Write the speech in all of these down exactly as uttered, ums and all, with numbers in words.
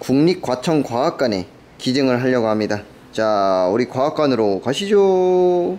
국립과천과학관에 기증을 하려고 합니다. 자, 우리 과학관으로 가시죠.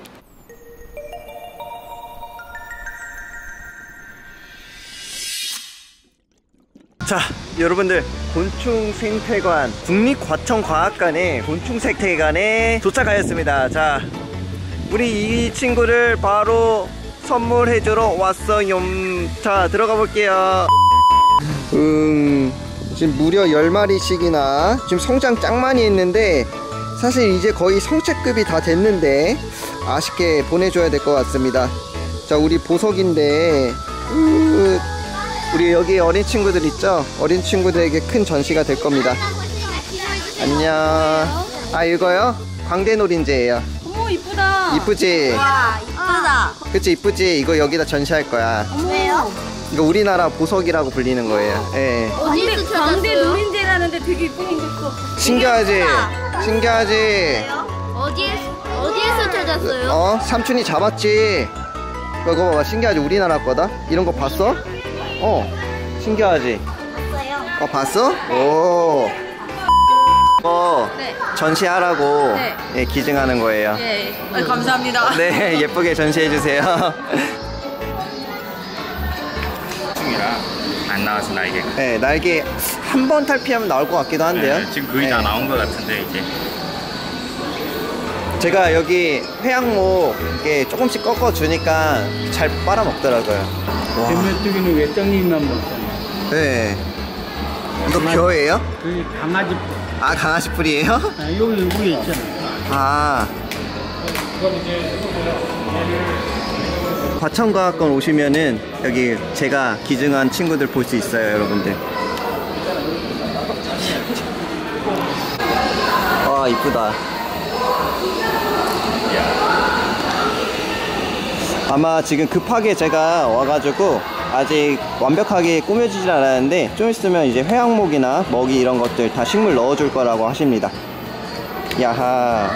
자, 여러분들, 곤충생태관, 국립과천과학관에 곤충생태관에 도착하였습니다. 자, 우리 이 친구를 바로 선물해주러 왔어요. 자, 들어가 볼게요. 음, 지금 무려 열 마리씩이나 지금 성장 짱 많이 했는데, 사실 이제 거의 성체급이 다 됐는데 아쉽게 보내줘야 될 것 같습니다. 자, 우리 보석인데, 으, 우리 여기 어린 친구들 있죠? 어린 친구들에게 큰 전시가 될 겁니다. 안녕. 아, 이거요? 광대노린재예요. 어머, 이쁘다. 이쁘지? 와, 이쁘다. 그치, 이쁘지? 이거 여기다 전시할 거야. 왜요? 이거 우리나라 보석이라고 불리는 거예요. 예. 어디서 찾았어요? 광대 노린재라는데 되게 이쁘게 생겼어. 신기하지? 신기하지? 어디에, 어디에서 찾았어요? 어? 삼촌이 잡았지? 이거 봐봐, 신기하지? 우리나라 거다? 이런 거 봤어? 어, 신기하지? 봤어요. 어, 봤어? 오. 이거 네. 전시하라고 네. 예, 기증하는 거예요. 네, 네, 감사합니다. 네, 예쁘게 전시해주세요. 이라 안 나와서 날개가. 네, 날개 한 번 탈피하면 나올 것 같기도 한데요. 네, 지금 거의 네. 다 나온 것 같은데 이제. 제가 여기 회양목 이렇게 조금씩 꺾어 주니까 잘 빨아먹더라고요. 대메뚜기는 외장님만 먹잖아요. 네. 이거 벼예요? 그 강아지, 아, 강아지 풀이에요? 아, 여기 위에 있잖아요. 아. 과천과학관 오시면은 여기 제가 기증한 친구들 볼 수 있어요, 여러분들. 와, 이쁘다. 아마 지금 급하게 제가 와가지고 아직 완벽하게 꾸며지질 않았는데, 좀 있으면 이제 회양목이나 먹이 이런 것들 다 식물 넣어줄 거라고 하십니다. 야하.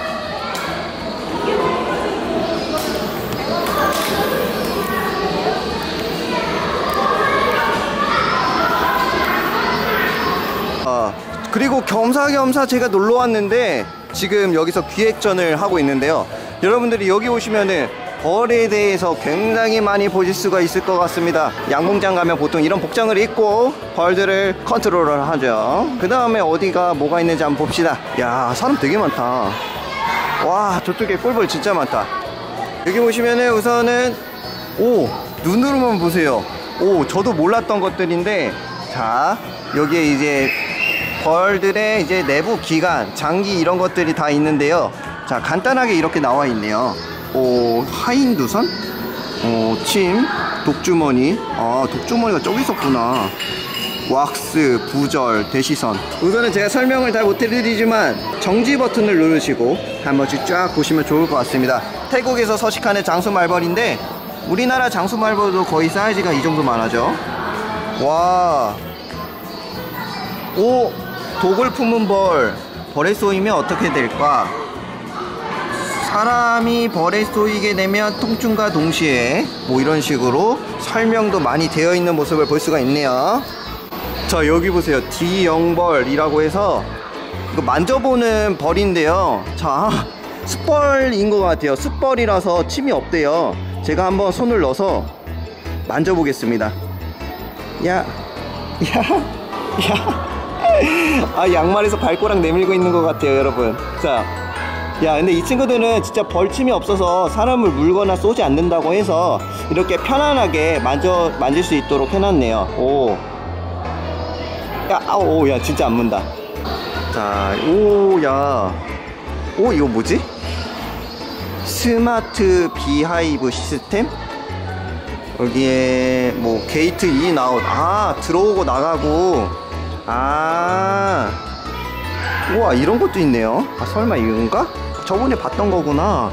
아, 그리고 겸사겸사 제가 놀러 왔는데 지금 여기서 기획전을 하고 있는데요. 여러분들이 여기 오시면은 벌에 대해서 굉장히 많이 보실 수가 있을 것 같습니다. 양봉장 가면 보통 이런 복장을 입고 벌들을 컨트롤을 하죠. 그 다음에 어디가 뭐가 있는지 한번 봅시다. 야, 사람 되게 많다. 와, 저쪽에 꿀벌 진짜 많다. 여기 보시면은 우선은, 오, 눈으로만 보세요. 오, 저도 몰랐던 것들인데, 자, 여기에 이제 벌들의 이제 내부 기관, 장기 이런 것들이 다 있는데요. 자, 간단하게 이렇게 나와 있네요. 오, 하인두선? 오, 침, 독주머니. 아, 독주머니가 저기 있었구나. 왁스, 부절, 대시선. 우선은 제가 설명을 다 못해드리지만 정지 버튼을 누르시고 한 번씩 쫙 보시면 좋을 것 같습니다. 태국에서 서식하는 장수말벌인데 우리나라 장수말벌도 거의 사이즈가 이 정도만 하죠. 와. 오, 독을 품은 벌. 벌에 쏘이면 어떻게 될까? 사람이 벌에 쏘이게 되면 통증과 동시에 뭐 이런 식으로 설명도 많이 되어 있는 모습을 볼 수가 있네요. 자, 여기 보세요. D영벌이라고 해서 이거 만져보는 벌인데요. 자, 숯벌인 것 같아요. 숯벌이라서 침이 없대요. 제가 한번 손을 넣어서 만져보겠습니다. 야, 야, 야. 아, 양말에서 발꼬락 내밀고 있는 것 같아요, 여러분. 자, 야, 근데 이 친구들은 진짜 벌침이 없어서 사람을 물거나 쏘지 않는다고 해서 이렇게 편안하게 만져, 만질 수 있도록 해놨네요. 오. 야, 아우, 야, 진짜 안 문다. 자, 오, 야. 오, 이거 뭐지? 스마트 비하이브 시스템? 여기에 뭐 게이트 인, 아웃. 아, 들어오고 나가고. 아. 우와, 이런 것도 있네요. 아, 설마 이건가? 저번에 봤던 거구나.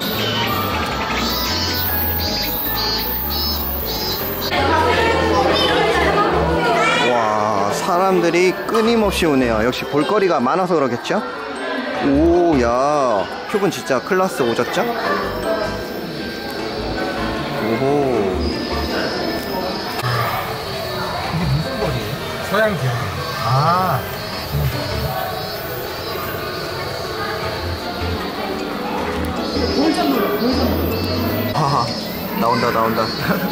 와, 사람들이 끊임없이 오네요. 역시 볼거리가 많아서 그러겠죠? 오, 야, 큐브는 진짜 클래스 오졌죠? 오호. 이게 무슨 벌이에요? 서양개. 아. 나온다 나온다.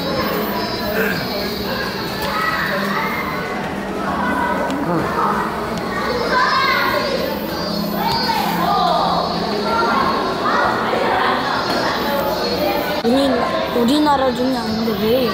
우리, 우리나라 중에 아닌데 왜?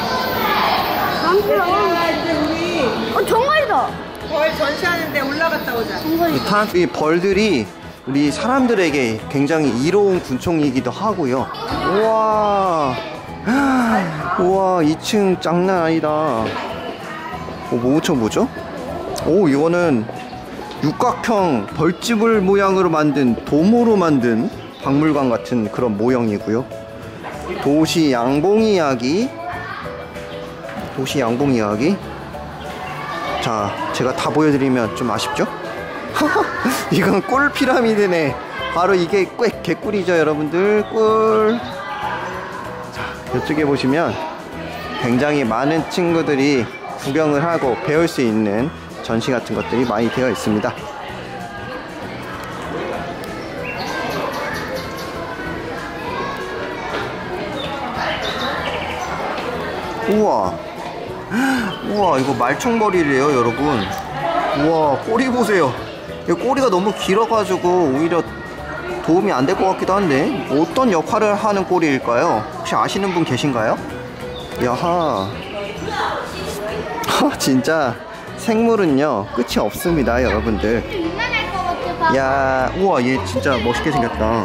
남편. 어, 정말이다. 벌 전시하는데 올라갔다 오자. 이, 타, 이 벌들이 우리 사람들에게 굉장히 이로운 군총이기도 하고요. 우와, 우와, 이 층 장난 아니다. 오, 뭐죠, 뭐죠? 오, 이거는 육각형 벌집을 모양으로 만든 돔으로 만든 박물관 같은 그런 모형이고요. 도시 양봉 이야기, 도시 양봉 이야기. 자, 제가 다 보여드리면 좀 아쉽죠? 이건 꿀 피라미드네. 바로 이게 꽤 개꿀이죠, 여러분들. 꿀. 자, 이쪽에 보시면 굉장히 많은 친구들이 구경을 하고 배울 수 있는 전시 같은 것들이 많이 되어 있습니다. 우와, 우와, 이거 말총벌이래요, 여러분. 우와, 꼬리 보세요. 이 꼬리가 너무 길어가지고 오히려 도움이 안 될 것 같기도 한데 어떤 역할을 하는 꼬리일까요? 혹시 아시는 분 계신가요? 야하. 진짜 생물은요 끝이 없습니다, 여러분들. 이만할 것 같아. 야, 우와, 얘 진짜 멋있게 생겼다.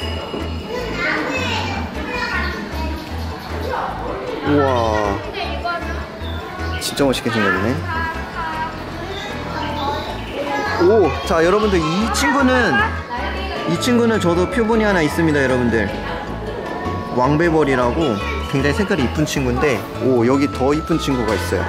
우와, 진짜 멋있게 생겼네. 오, 자, 여러분들, 이 친구는 이 친구는 저도 표본이 하나 있습니다, 여러분들. 왕배벌이라고 굉장히 색깔이 이쁜 친구인데, 오, 여기 더 이쁜 친구가 있어요.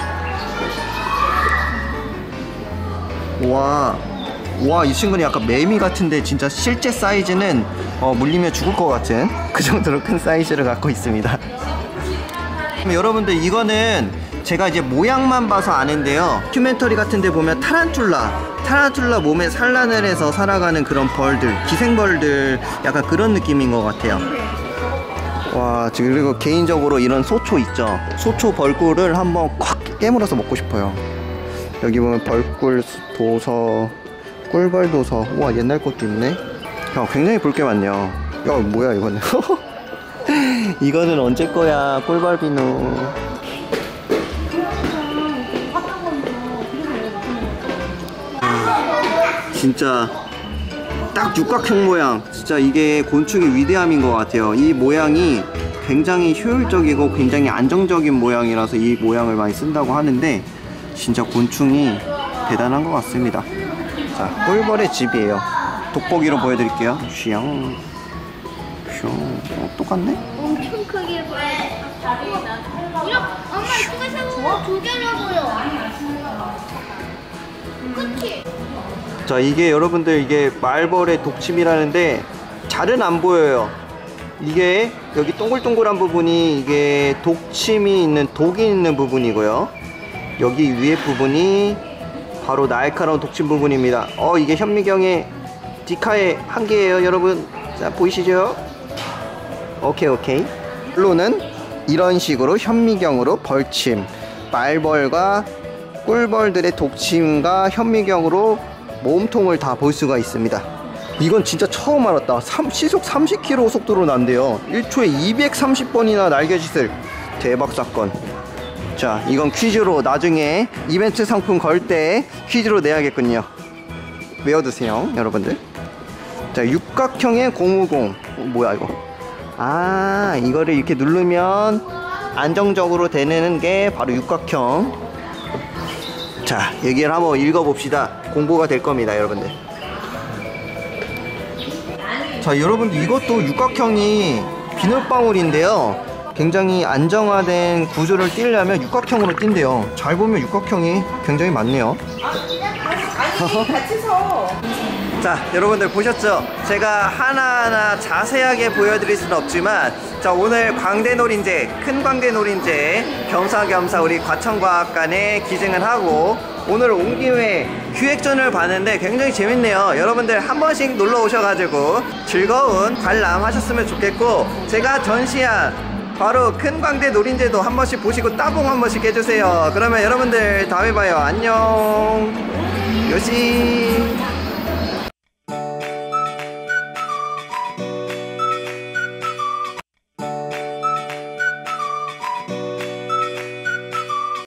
와, 와, 이 친구는 약간 매미 같은데 진짜 실제 사이즈는 어, 물리면 죽을 것 같은 그 정도로 큰 사이즈를 갖고 있습니다. 그럼 여러분들, 이거는 제가 이제 모양만 봐서 아는데요, 다큐멘터리 같은 데 보면 타란툴라 타란툴라 몸에 산란을 해서 살아가는 그런 벌들, 기생벌들, 약간 그런 느낌인 것 같아요. 와, 지금 그리고 개인적으로 이런 소초 있죠, 소초 벌꿀을 한번 콱 깨물어서 먹고 싶어요. 여기 보면 벌꿀 도서, 꿀벌 도서. 우와, 옛날 것도 있네. 야, 굉장히 볼 게 많네요. 야, 뭐야 이거는. 이거는 언제 거야, 꿀벌 비누. 진짜 딱 육각형 모양, 진짜 이게 곤충의 위대함인 것 같아요. 이 모양이 굉장히 효율적이고 굉장히 안정적인 모양이라서 이 모양을 많이 쓴다고 하는데, 진짜 곤충이 대단한 것 같습니다. 자, 꿀벌의 집이에요. 돋보기로 보여드릴게요. 슝, 슝. 어, 똑같네? 엄청 크게 보여. 이렇게, 엄마 이쪽에서 두 개로 보여. 그치? 자, 이게 여러분들, 이게 말벌의 독침이라는데 잘은 안 보여요. 이게 여기 동글동글한 부분이 이게 독침이 있는, 독이 있는 부분이고요, 여기 위에 부분이 바로 날카로운 독침 부분입니다. 어, 이게 현미경의 디카의 한계예요, 여러분. 자, 보이시죠? 오케이, 오케이. 결론은 이런 식으로 현미경으로 벌침, 말벌과 꿀벌들의 독침과 현미경으로 몸통을 다 볼 수가 있습니다. 이건 진짜 처음 알았다. 시속 삼십 킬로미터 속도로 난대요. 일 초에 이백삼십 번이나 날개짓을. 대박 사건. 자, 이건 퀴즈로 나중에 이벤트 상품 걸 때 퀴즈로 내야겠군요. 외워두세요, 여러분들. 자, 육각형의 고무공. 어, 뭐야 이거? 아, 이거를 이렇게 누르면 안정적으로 되는 게 바로 육각형. 자, 여기를 한번 읽어봅시다. 공부가 될 겁니다, 여러분들. 자, 여러분들, 이것도 육각형이 비눗방울인데요, 굉장히 안정화된 구조를 띄려면 육각형으로 띈대요. 잘 보면 육각형이 굉장히 많네요. 아니, 같이 서. 자, 여러분들 보셨죠? 제가 하나하나 자세하게 보여드릴 수는 없지만, 자, 오늘 광대노린재, 큰 광대노린재 겸사겸사 우리 과천과학관에 기증을 하고 오늘 온 김에 기획전을 봤는데 굉장히 재밌네요. 여러분들 한 번씩 놀러 오셔가지고 즐거운 관람 하셨으면 좋겠고, 제가 전시한 바로 큰 광대 노린재도 한 번씩 보시고 따봉 한 번씩 해주세요. 그러면 여러분들 다음에 봐요. 안녕. 요시.